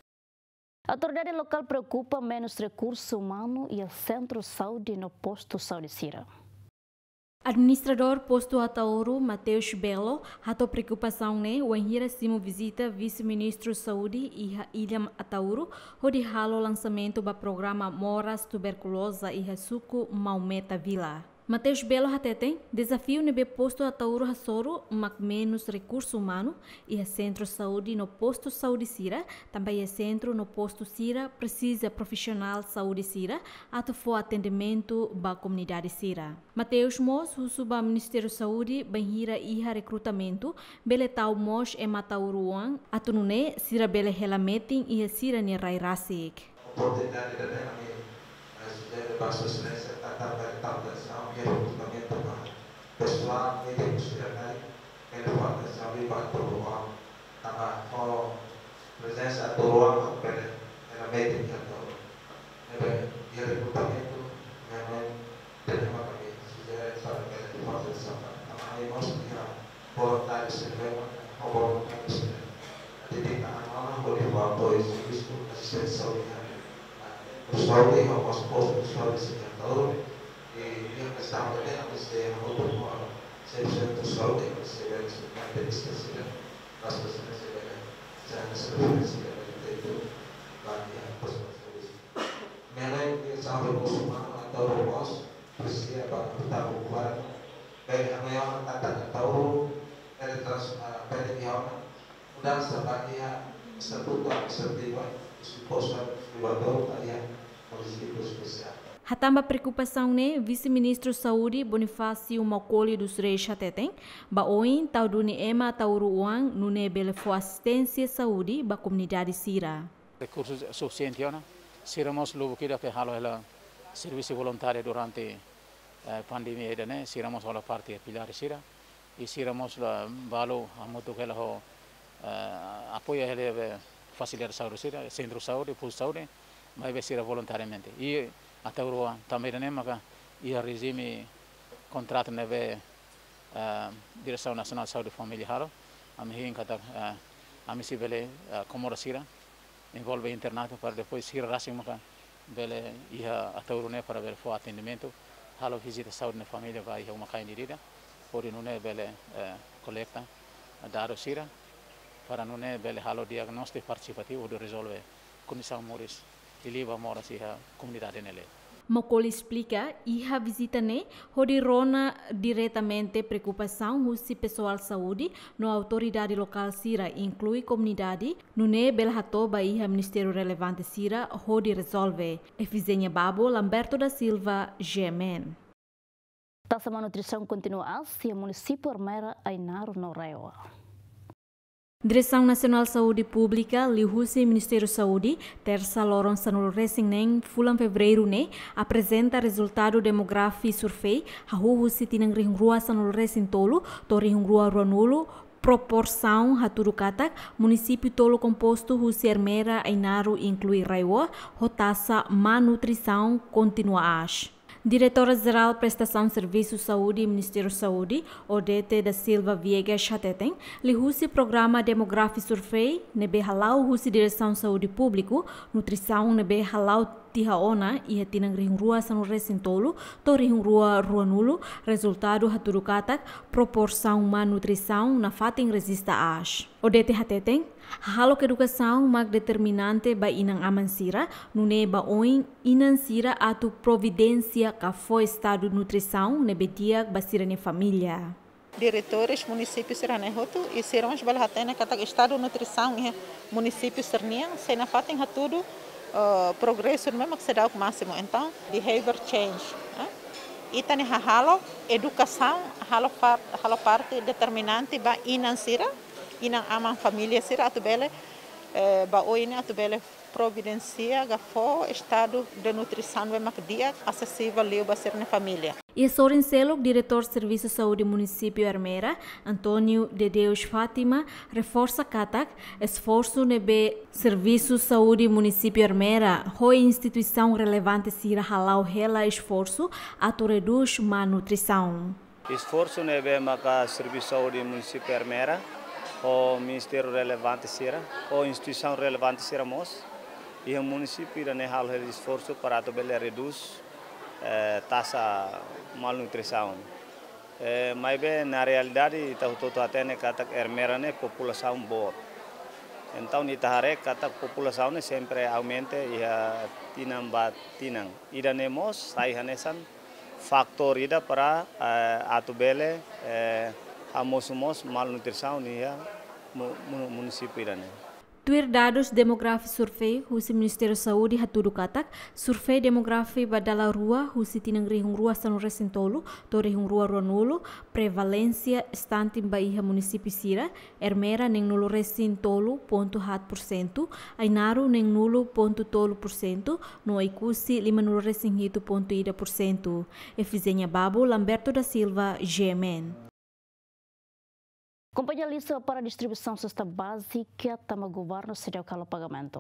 A autoridade local preocupa menos recurso humano e o centro saúde no posto saúde Sira. Administrador posto Atauro, Mateus Belo, hato preocupação ne, o enhira simo visita vice-ministro saúde e Ilham Atauro, onde halo lançamento do programa Moras Tuberculosa e Suco Maumeta Vila. Mateus Belo hateten desafio nebe posto Atauro Hasoro, mak menos recurso humano e a centro saúde no posto saúde Sira, também é centro no posto Sira precisa profissional saúde Sira, ato for atendimento ba comunidade Sira. Mateus Mos, o suba Ministério Saúde, banhira iha recrutamento, bele tau mos e matauruan, ato nune Sira bele helameting e a Sira ni rai rasik. Oportunidade da minha a baixa excelência está captação e recrutamento pessoal e industrial e formação e batalhão também com presença do ruang pada era meeting atau e recrutamento memang terima kami sudah sampai di fase sama também nós kira voluntários servem ou voluntários jadi anak-anak boleh bawa serviço assistência saúde ou os postos de saúde e a questão também é que o outro serviço de saúde que se deve ser característica das pessoas que devem ser referência de banyak pessoas. Mengenai sahabat musuh atau bos bersih apa kita buat baik yang tata tahu dari terus dari yang udah sebagai sebutan seperti posan dibatal tadi município especial. Hatamba preocupação ne vice-ministro saúde Bonifácio Macaulay dos Reis Chatetem, ba oin tau duni ema tauru uang nune bele fo assistência saúde ba comunidade Sira. Recursos suficientes, né? Siramos logo que que halo ela serviço voluntário durante pandemia ida ne siramos ola parte pilar sira e siramos la valo amoto que ho apoio ele facilitar saúde sira centro saúde pul saúde mas vai ser voluntariamente e até agora também ne maka e a regime contrato ne ve direção nacional de saúde família halo ami hin kata ami si bele komora sira envolve internato para depois sira racing maka bele ia até agora ne para ver fo atendimento halo visita saúde na família vai uma cainirida por não é bele coleta dados sira para não é bele halo diagnóstico participativo de resolver condição moris e liva mora se a comunidade nele. Mocoli explica e a visita ne rodirona diretamente preocupação se pessoal saúde no autoridade local sira inclui comunidade no ne belhatoba e a ministério relevante sira rodi resolve efizenha babo Lamberto da Silva Gemen. Taxa manutenção continua se o município Armera Ainaro no Rewa. Direção Nacional de Saúde Pública, Lihusi Ministério Saúde, terça loron sanul racing nem fulan fevereiro ne apresenta resultado demográfico survey hahu si tinang rua sanul racing tolo tori rua ruanulo proporção haturu katak município tolo composto Husi Armera Ainaro inclui Raiwa hotasa manutrição continua as. Diretora-Geral Prestação de Serviços Saúde e Ministério Saúde, Odete da Silva Viegas Chateten, lihusi programa demográfico survey, nebe halau husi Direção Saúde Público, nutrição nebe halau tihaona e hatinang rua sanu resintolo, tori rua ruanulo, resultado haturukatak, proporção ma nutrição na fating resista as. Odete Hateten, halo ke educação mag determinante ba inang amansira, nune ba oin inansira atu providência ka foi estado nutrição nebe diag basira ne família. Diretores municípios serane hotu e serão os balhatena katak estado nutrição e município sernian se na fating hatudo Uh, progresso mesmo que se dá o máximo então behavior change né? E também halo educação halo parte halo parte determinante ba inansira inang amang família sira atu bele eh, ba oine atu bele providencia ga fo estado de nutrição mesmo que dia acessível leu ba ser na família. E Sorin Selok, diretor de Serviço de Saúde Município Armera, Antônio de Deus Fátima, reforça katak esforço nebe Serviço de Saúde Município Armera, hoi instituição relevante sira halau hela esforço ato reduz malnutrição. Esforço nebe maka Serviço de Saúde Município Armera, o Ministério relevante sira, o instituição relevante sira mos, e o município irá hal hel esforço para ato bele reduz Eh, taxa malnutrição. Eh, mas bem, na realidade, tahu toto atene katak Armera ne população boa. Então, nitahare katak população ne sempre aumente e a tinang bat tinang. Ida nemos sai hanesan faktor ida para eh, atubele eh, amosumos malnutrição ni a município ida ne. Tuir dados demográfico survey husi Ministério da Saúde haturu katak survey demográfico badala rua husi tinang rihung rua sanu resintolo to rihung rua ruanulo prevalência estante Bahia município sira Armera neng nulo resintolo ponto hat por cento Ainaro neng nulo ponto tolo por cento no Ikusi lima nulo resinghito ponto ida por cento Efizenha Babo Lamberto da Silva G M N. Companhia lista para distribuição cesta básica tama governo sediau kala pagamento.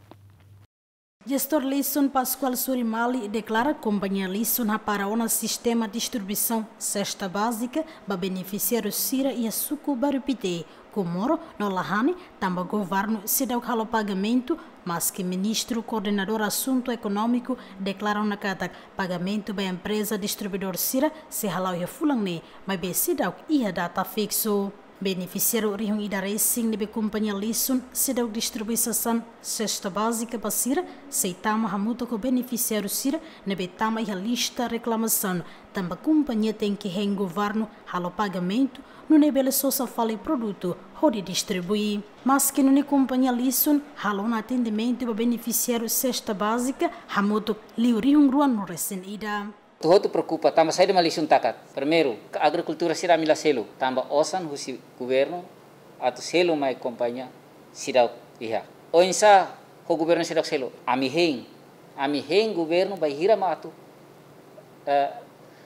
Gestor Lisson Pascoal Surimali declara que a companhia Lisson para o sistema de distribuição cesta básica para beneficiar o Sira e a Suco Barupite. Comoro, no Lahane, também o governo sediau kala pagamento, mas que ministro coordenador assunto econômico declarou na carta pagamento para a empresa distribuidor Sira se halau ia fulang mas be sediau ia data fixo. Beneficiário Rihung Ida Racing de companhia Lisson se deu distribuição cesta básica para Sira, seitama hamuto com beneficiário Sira, nebe tama e a lista reclamação. Também companhia tem que em governo halo pagamento, não nebele só só fale produto, hode distribuir. Mas que não é companhia Lisson halo no atendimento para beneficiário cesta básica, hamuto liu Rihung Ruan no Racing Ida. Tuh tu preocupa, tambah saya de malisun takat. Primeiro, a agricultura será mila selo, tambah osan husi governo atau selo mai companhia sidau iha. O insa ho governo sidau selo, ami heng, ami heng governo bai hira ma atu uh,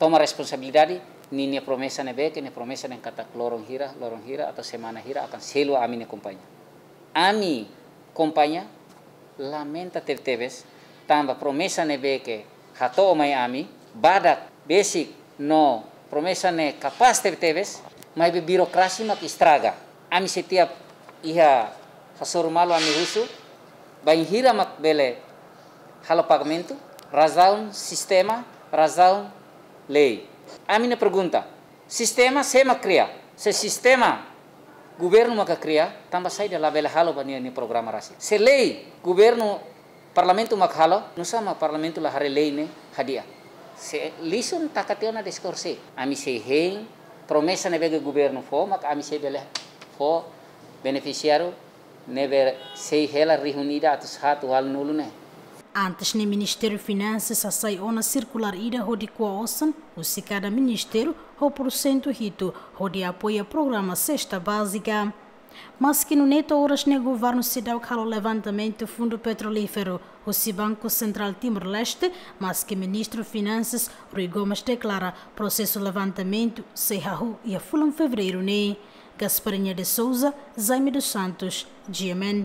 toma responsabilidade nini promessa ne beke, ne promessa ne kata lorong hira, lorong hira atau semana hira akan selo ami ne kompanhia. Ami kompanhia lamenta tertebes tamba promessa ne beke hato mai ami badak basic no promessa ne capaz tertebes mai be birokrasi mak estraga. Ami setiap iha fasormalo ami husu bain hira mak bele halo pagamento razão sistema razão lei. Ami ne pergunta, sistema sema cria, se sistema governo maka cria, tambah saja la bela halo bani ni programa rasi. Se lei governo parlamento mak halo, nusa mak parlamento la hari lei ne hadia. Se lison takationa discorsi, ami se hein promessa ne bege governo fo mak ami se bele fo beneficiário ne be se hela reunida atus hatu hal nulu ne. Antes no Ministério de Finanças, a sai ona circular ida hodi kua osan, o se cada ministério ho porcento hito hodi apoia programa cesta básica. Mas que no neto horas ne governo se dá o calo levantamento fundo petrolífero, o se Banco Central Timor-Leste, mas que ministro de Finanças Rui Gomes declara processo levantamento se hahu e a fulam fevereiro ne. Gasparinha de Souza, Jaime dos Santos, G M N.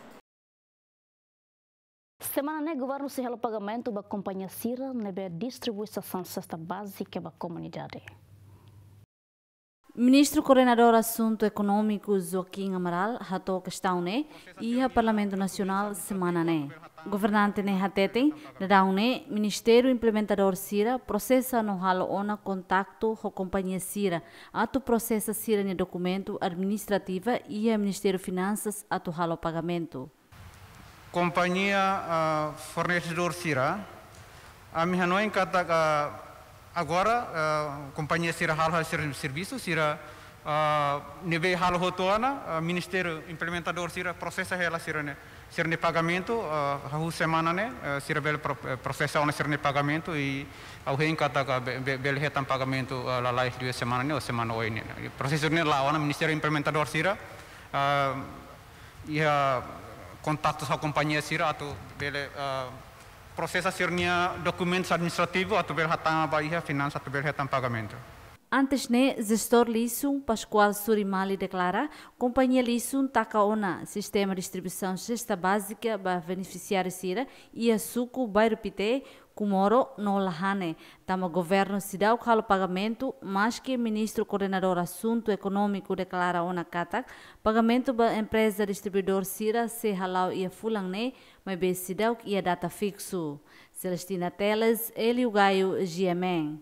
Semana ne governo se halo pagamento ba companhia Sira nebe distribuição cesta básica ba comunidade. Ministro Coordenador Assunto Econômico Joaquim Amaral hato questão ne e a Parlamento Nacional semana ne. Governante ne hatete dadau ne Ministério Implementador Sira processa no halo ona contacto com companhia Sira atu processa Sira ne documento administrativa e a Ministério Finanças atu halo pagamento. Companhia uh, fornecedor Sira, a minha não encata uh, agora uh, companhia Sira hal hal serviço Sira uh, nebe hal hotoana uh, Ministério Implementador Sira processa ela Sira ne Sira ne pagamento uh, hahu semana ne uh, Sira bel processa ona Sira ne pagamento e au encata be, bel hetan pagamento uh, la live dua semana ne ou semana oi ne processo ne la ona Ministério Implementador Sira uh, ia contato com a companhia Sira atau bele uh, proses akhirnya dokumen administrativo atau bele hatang bahia finança atau bele hatang pagamento. Antes ne gestor Lissun Pascoal Surimali declara companhia Lissun takaona sistema de distribuição cesta básica para beneficiário Sira e a suco bairro Pite Kumoro no lahane tama governo se dá o calo pagamento mas que ministro coordenador assunto econômico declara ona katak pagamento ba empresa distribuidor Sira se halau ia fulang ne mas be se dá o ia data fixo. Celestina Teles, Elio Gaio, G M N.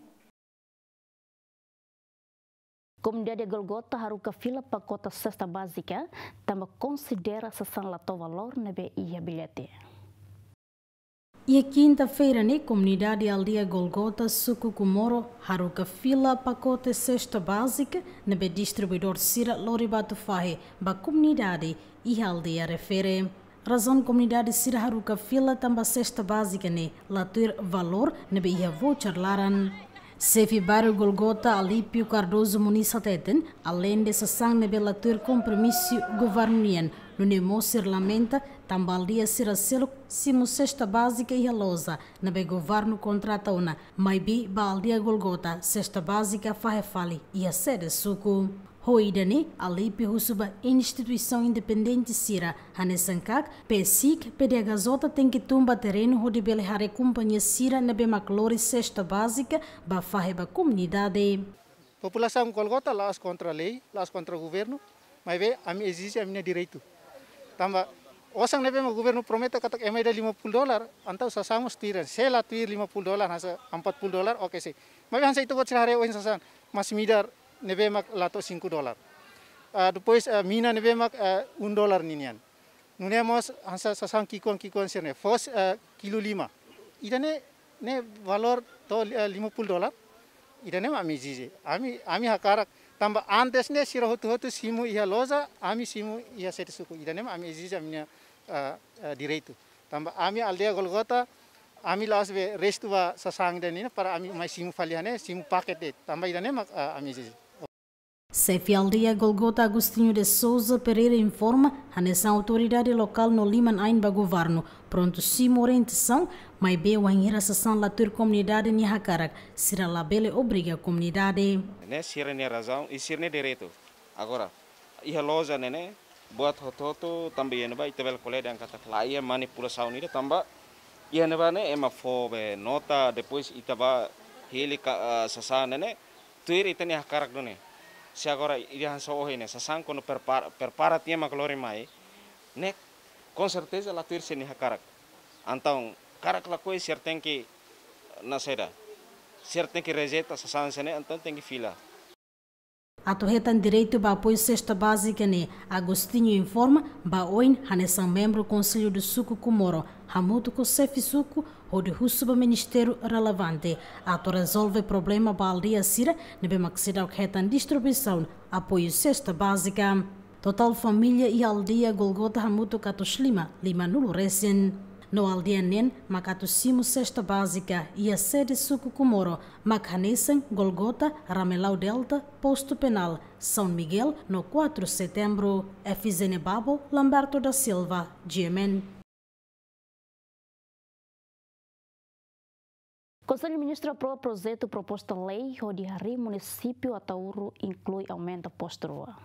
Comunidade Golgota haruka fila pakota cesta básica também considera sessão lato valor nebe ia bilhete. E a quinta-feira, né, comunidade Aldeia Golgota, Suco Comoro, haruka fila pacote cesta básica, nebe distribuidor Sira Loribato Fahe, ba comunidade e aldeia refere. Razão comunidade Sira haruka fila tamba cesta básica, né, latur valor, nebe ia voucher laran. Sefi bairro Golgota, Alípio Cardoso Muniz Ateten, além dessa sang nebe latur compromisso governian, no nemo ser lamenta, tambaldia Sira selo, simo cesta básica e alosa, nebe governo contrata una, maibi ba aldeia Golgota, cesta básica fahefali e a sede suco. Hoidane, Alípio Husuba, instituição independente Sira, Hanesankak, P S I C, P D H Zota tem que tumba terreno onde belehare companhia Sira nebe maclore cesta básica, ba faheba comunidade. População Golgota, las contra a lei, las contra o governo, mas vê, a minha exige a minha direito. Tamba, osang nebe o governo promete katak emai da lima puluh dolar, antau sasamos tiran, se la tuir lima puluh dolar, hasa empat puluh dolar, oke sih. Mas hansa itu buat sehari oin sasan, mas midar nebe mak lato cinco dolar. Uh, depois uh, mina nebe mak uh, un dolar ninian. Nunemos hansa sasang kikuan kikuan sirne, fos uh, kilo lima. Ida ne ne valor to uh, lima puluh dolar. Ida ne ami zizi. Ami ami hakarak tamba antes ne sira hotu hotu simu ia loza, ami simu ia sete suku. Ida ne ami zizi ami uh, uh, direito. Tamba ami aldeia Golgota, ami las be restu ba sasang dan ini para ami mai simu faliane simu paket det. Tamba ida ne mak uh, ami zizi. Chefe aldeia Golgota Agostinho de Souza Pereira informa a nessa autoridade local no Liman Ainba governo pronto sim orientação, mas bem o em relação à tua comunidade em Hakarak, será lá bele obriga a comunidade. Né, se é razão e se é direito. Agora, e a loja né, buat hototo também não vai ter o colega yang kata lá ia manipulação nida também e a neva né é uma fobe nota depois itaba heli sasa né, tuir itu nih Hakarak done. Se agora iriam só hoje né, sasang quando prepara prepara tinha uma calori mais, né, com certeza lá tuir se nih Hakarak. Então, Hakarak lá coisa certo tem que na seda, certo tem que rejeita sasang se né, então tem que fila. A torretan direito para apoio cesta básica né, Agostinho informa, ba oin hanesan membro Conselho do Suco Comoro, hamuto com chefe suco ou de russo ministério relevante. A to resolve problema ba aldeia sira, nebe maxida o retan distribuição, apoio cesta básica. Total família e aldeia Golgota hamuto katos lima, lima nulo recém. No aldeia nen, makato simo cesta básica e a sede Suco Comoro, Macanesan, Golgota, Ramelau Delta, Posto Penal, São Miguel, no quatro de setembro, F Z N Babo, Lamberto da Silva, G M N. Conselho Ministro aprova projeto proposta lei onde o município Atauro inclui aumento posto rua.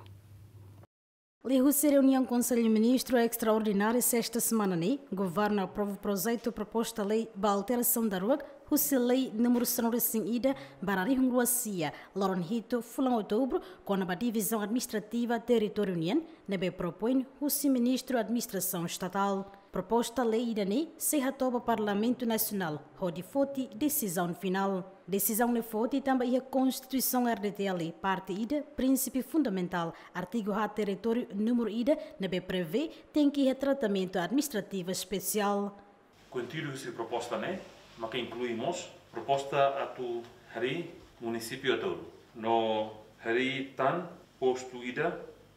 Lihu-se reunião Conselho Ministro extraordinária sexta semana nem, governo aprova projeto proposta lei para alteração da rua, Husi lei número cento e cinco barari Rua Cia, Loronhito, Fulão Outubro, com a divisão administrativa território União, nebe propõe Husi Ministro Administração Estatal. Proposta lei idane se ratoba Parlamento Nacional, onde foi decisão final. Decisão le foi também a Constituição R D T L, parte ida, princípio fundamental, artigo A território número ida, nebe prevê tem que tratamento administrativo especial. Contido essa proposta né, mas que incluímos proposta a tu hari município Atauro. No hari tan posto ida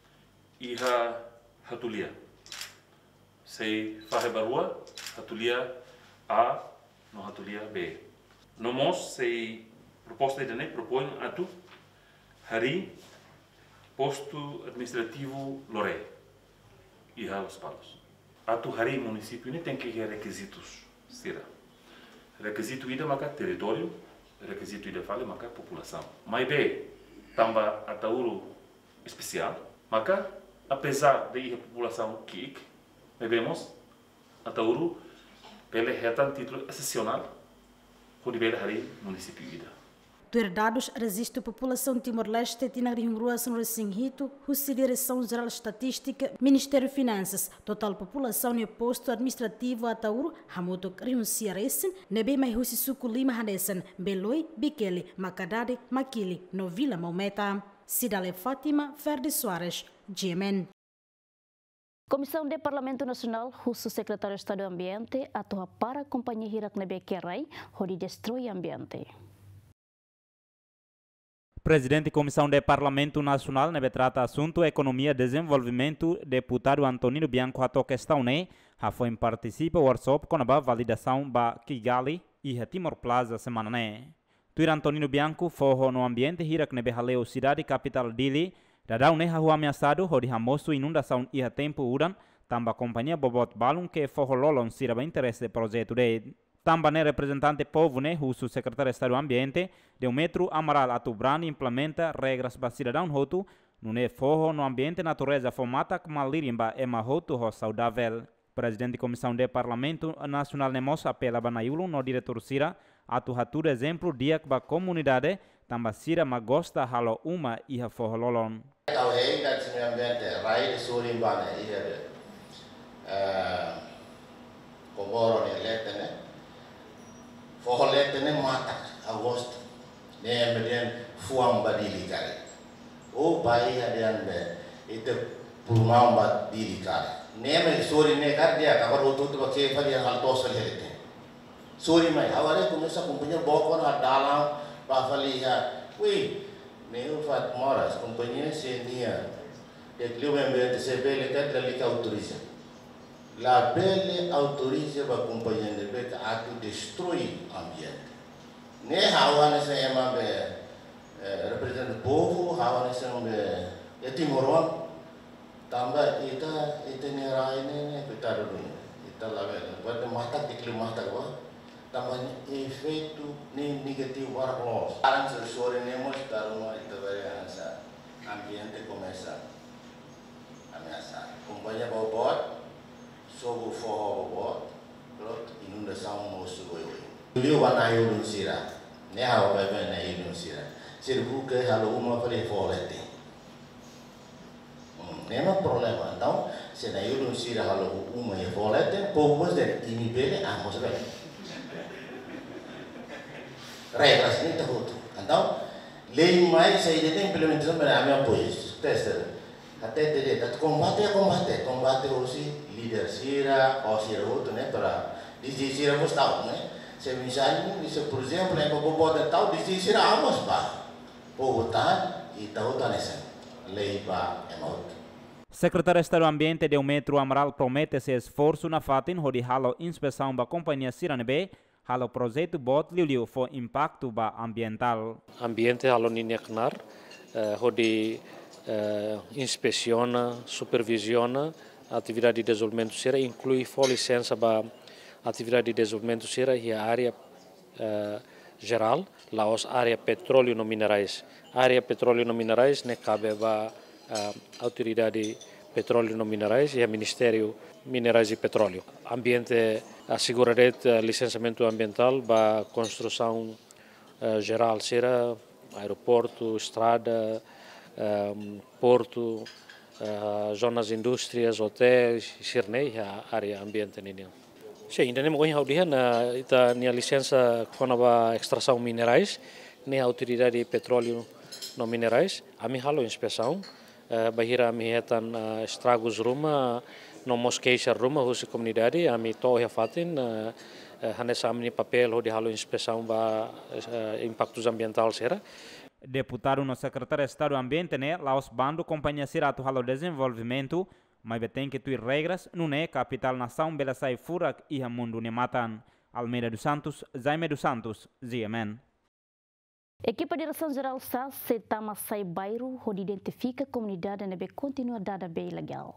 iha hatulia. Se faz barua, hatulia A, no hatulia B. No mos, se proposta de ne propõe a tu hari posto administrativo Loré e Os Palos. A tu hari município ne tem que ter requisitos, será. Requisito ida maka território, requisito ida fale maka população. Mas B, tamba Atauro especial, maka apesar de a população que vemos Atauro pela retan título excepcional onde bela hari município ida. Ter dados resiste a população Timor-Leste tinagri Rua São Recinhito, Husi Direção Geral Estatística, Ministério Finanças, total população e posto administrativo Atauro, Hamuto renuncia recém, nebe mai Husi Suku Lima Hanesan, Beloi, Bikele, Macadade, Maquili, no Vila Maumeta. Cidale Fátima, Verde Soares, G M N. Comissão de Parlamento Nacional, o secretário de Estado do Ambiente, atua para a companhia Hirak Nebe Kerai, onde destrói o ambiente. Presidente da Comissão de Parlamento Nacional, nebe trata assunto Economia e Desenvolvimento, deputado Antonino Bianco ato questão né, a foi participa o workshop com a validação ba Kigali e a Timor Plaza semana né. Tuir Antonino Bianco forro no ambiente Hirak Nebe haleu cidade capital Dili, dadau ne rua ameaçado onde hamoso inundação e a tempo uran, tamba companhia Bobot Balum que forro lolon siraba interesse de projeto de tamba ne representante povo ne husu secretário de Estado do Ambiente de um metro Amaral Atubrani implementa regras para cidadão hotu no ne forro no ambiente natureza formata que malirimba ema hotu ho saudável. Presidente da Comissão de Parlamento Nacional Nemos apela banaiulu no diretor Sira atu hatur exemplo dia que ba comunidade tamba Sira ma gosta halo uma e ha forro lolon. Au hei ka tsimi ambiente rai de suri bane ihe de Komoro ne letene forro letene mata agosto ne medien fuam badili kare o bai hadian be ite pulmau badili kare ne me suri ne kar dia ka ro tu tu ke fali hal to sel helete suri mai aware kumisa kumpunya bokon dalam pa fali ha wi Meu fat moras, companhia senia, de clube ambiente se bele cat la liga autoriza. La bele autoriza ba companhia de beta a destruir ambiente. Ne hawa ne se ema be representante do povo, hawa nesse nome é Timoron, também ita ita nera ini kita dulu, ita lagi, buat mata dikli mata gua, tambah efeito ni negativo para nós. Sekarang sesuatu ni mesti taruh ita variansa, ambiente começa ameaçar. Companhia bobot, sobo forro bobot, terus inundação moço goi. Beliau warna ayu sira, ni hawa bebe na ayu sira. Sirbu ke halo uma pare folete. Nema problema, então se na ayu sira halo uma e folete, poucos de inibele amos bem. Regras ni tahu tu. Então lei mais saya jadi implementação para a apoio. Tester. Até ter dat combate combate combate osi líder sira ou sira outro né para dizer sira mos tahu né. Se misalnya, se por exemplo, em Bobo de tal dizer sira amos ba. Bobotan e tahu tanesen. Lei ba emot. Secretário de Estado do Ambiente de Metro Amaral promete esse esforço na fatin hodi halo inspeção da companhia Siranebe, halo projeto bot liu for impacto ba ambiental. Ambiente halo nineknar, hodi inspeciona, supervisiona a atividade de desenvolvimento sera, inclui for licença ba atividade de desenvolvimento sera e a área geral, lá os área petróleo e minerais. Área petróleo e minerais ne cabe ba a autoridade petróleo e minerais e a Ministério Minerais e Petróleo. Ambiente asseguraret licenciamento ambiental ba construção geral sera, aeroporto, estrada, porto, zonas indústrias, hotéis, sirnei a área ambiente nini. Sim, ainda nem me conheço na ita nia licença quando a extração minerais, nem a autoridade de petróleo no minerais, a mi halo inspeção, bahira mi hetan estragos ruma, no mosqueia ruma husi comunidade, a mi toh ya fatin, hanesa amni papel hodi halo inspeção ba impactos ambiental sera. Deputado no secretário de Estado do Ambiente né, lá os bando companhia Sirato halo desenvolvimento, mas tem que ter regras, não é capital nação bela sai furak e mundo ne matan. Almeida dos Santos, Jaime dos Santos, Z M N. Equipa Direção-Geral S A S se tama sai bairro onde identifica a comunidade nebe continua dada bem legal.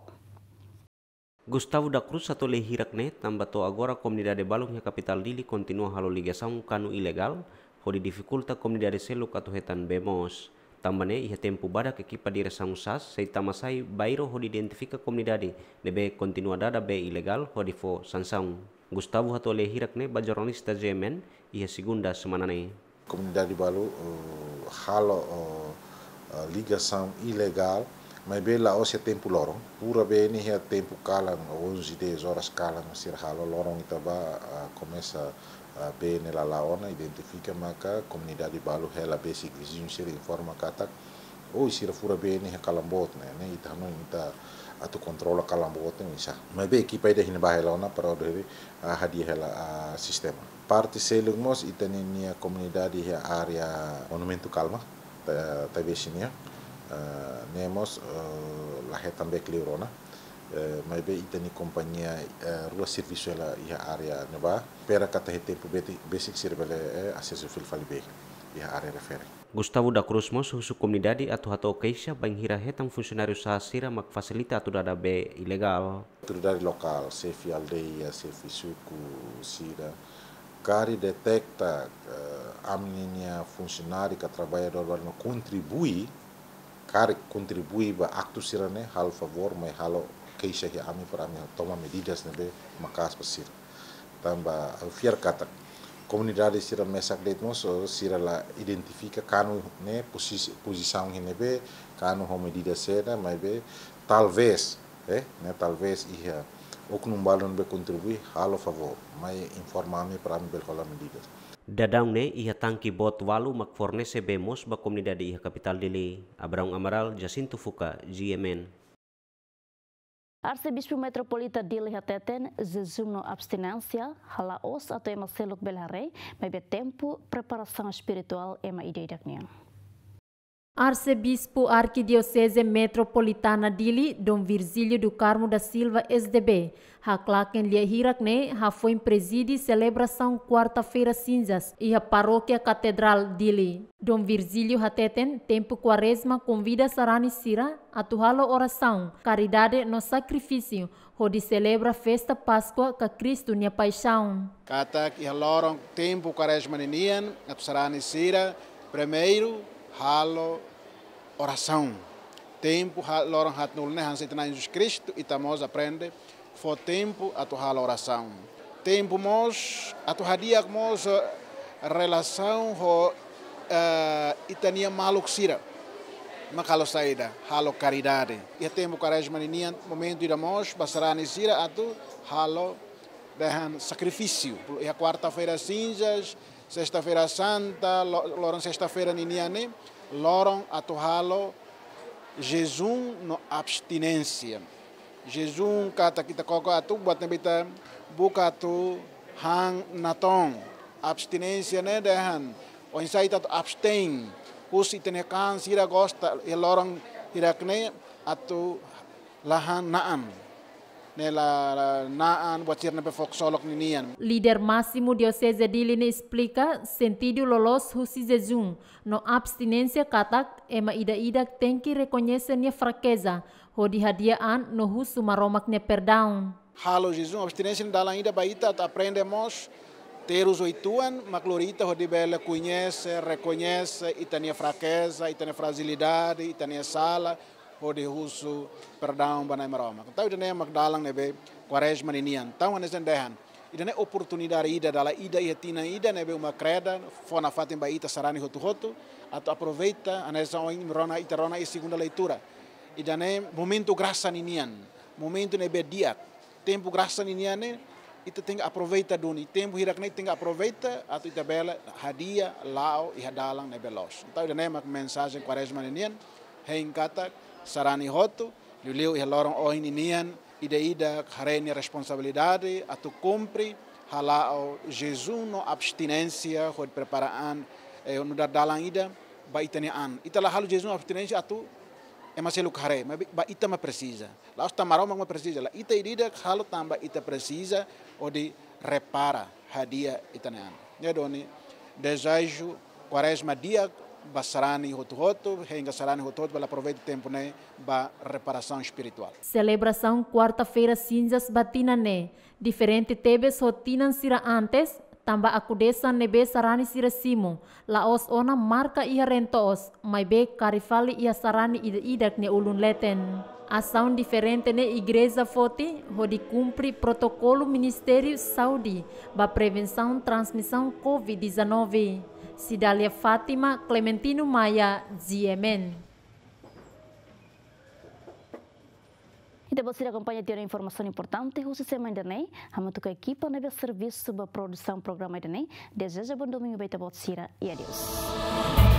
Gustavo da Cruz atau lehirakne tambato agora a comunidade balong capital dili continua halo ligação cano ilegal, onde dificulta a comunidade selo katuhetan bemos. Tambane ia tempo badak equipa direção S A S se tama sai bairro onde identifica a comunidade nebe continua dada bem ilegal onde fo sansão. Gustavo atau lehirakne ba jornalista J M N ia segunda semana ne. Comunidade Balu uh, halo uh, uh, ligação ilegal, mas bela hoje é tempo lorong, pura bem ni é tempo calam, onze, dez horas calam, se halo lorong itaba uh, começa uh, bem nela laona, identifica maka comunidade Balu ela basic vizinho se informa kata, ou se fura bem ni é calambot, né, né, ita não ita atau controla calambot ni sa, mas bem equipa ida hina bahela ona para o dele hadiah ela sistema. Parte selungmos ita ni comunidade ya area monumento calma ta vecinia nemos lahetan beklirona mai be ita ni companhia rua serviço ela ya area neba pera kata tempo basic sirbele acesso filfalibe ya area refere. Gustavo da Cruz mos husu comunidade atu hato keisha bang hira hetang funcionário sahasira mak facilita atu dada be ilegal. Autoridade local, sefi aldeia, sefi suku, sira Kari detecta uh, a menina funcionária que trabalha no contribui, kari contribui para acto sirane hal favor, mas halo queixa que a mim para mim toma medidas nebe makas pasir. Tamba fiar kata comunidade sira mesak detmos sira la identifica kanu ne posisi posição nebe kanu ho medidas seda, mas be talvez, eh, né talvez ia o que não balon be contribui halo favor, mas informame para me bekola medidas. Dadang ne ia tangki bot walu mak fornece bemos ba comunidade ia capital dele. Abraão Amaral, Jacinto Fuca, G M N. Arcebispo Metropolita de Lihateten, zezumno abstinência, halaos atau ema seluk belare, mas be tempo preparação espiritual ema ideia daknya. Arcebispo Arquidiocese Metropolitana Dili, Dom Virgílio do Carmo da Silva S D B, haklaken lia hirakne, ha foi preside celebração quarta-feira cinzas e a paróquia Catedral Dili. Dom Virgílio Hateten, tempo quaresma, convida Sarani Sira a tuhalo oração, caridade no sacrifício, onde celebra festa Páscoa com Cristo nia paixão. Kata que lorong tempo quaresma ninian, a Sarani Sira, primeiro halo oração. Tempo lorong hat nulne han setna Jesus Cristo e tamos aprende fo tempo a tu halo oração. Tempo mos a tu hadia mos relação ho uh, itania maluk sira. Makalo saída halo caridade. E tempo quaresma ninian momento ida mos basarani sira atu halo dengan sacrifício. E a quarta-feira cinzas, sexta-feira santa, lorong sexta-feira niniane, lorong atu halo jejum no abstinência. Jejum kata kita koko atu buat nebita buka tu hang naton abstinência ne dehan o insai tatu abstain kus itene kan sira gosta e lorong irakne atu lahan naan nela naan buat sirna pe foksolok ninian. Líder máximo diocese Dili ne explica sentido lolos husi jejum no abstinência katak ema ida-ida tem que reconhecer nia fraqueza hodi hadiaan no husu maromak ne perdão. Halo jejum abstinência dalam ida baita aprendemos ter os oituan maclorita hodi bela conhece, reconhece itania fraqueza, itania fragilidade, itania sala hodi husu perdão banai maromak. Tahu ida ne magdalang nebe quaresma ninian. Tahu anesan dehan. Ida ne oportunidade ida dala ida e tina ida nebe uma creda fona fatem baita sarani hotu hotu atau aproveita anesan oin rona ita rona e segunda leitura. Ida ne momento graça ninian, momento nebe diak, tempo graça ninian ne ita tem aproveita duni, tempo hirak ne tem aproveita atau ita bela hadia lao e hadalang nebe los. Tahu ida ne mak mensagem quaresma ninian hein kata sarani hotu liu e lorong oin ninian ida ida harenia responsabilidade atau cumpre halao jejum no abstinência hod preparaan eh, no dalang ida ba itanian ita la halu jejum abstinência atau é mais ele carré, mas ita ma precisa. Lá está marão mas precisa. Lá ita irida halo tamba ita precisa ou de repara hadia itanean. Ya doni desejo quaresma dia basarani hotu hotu, hingga sarani hotu hotu para aproveitar o tempo né ba reparação espiritual. Celebração quarta-feira cinzas batina ne. Diferente tebes rotinan sira antes. Tamba akudesan nebe sarani sira simo, laos ona marca ia rentos, mai be karifali ia sarani ida idak ne ulun leten. Ação diferente ne igreja foti, hodi cumpre protocolo Ministério Saúde, ba prevenção transmissão covid dezenove. Cidália Fátima, Clementino Maia, Z M N. E você acompanha a informação importante o sistema internet, a muita equipa neve serviço para produção programa internet. Desejo bom domingo, beita botsira e adeus.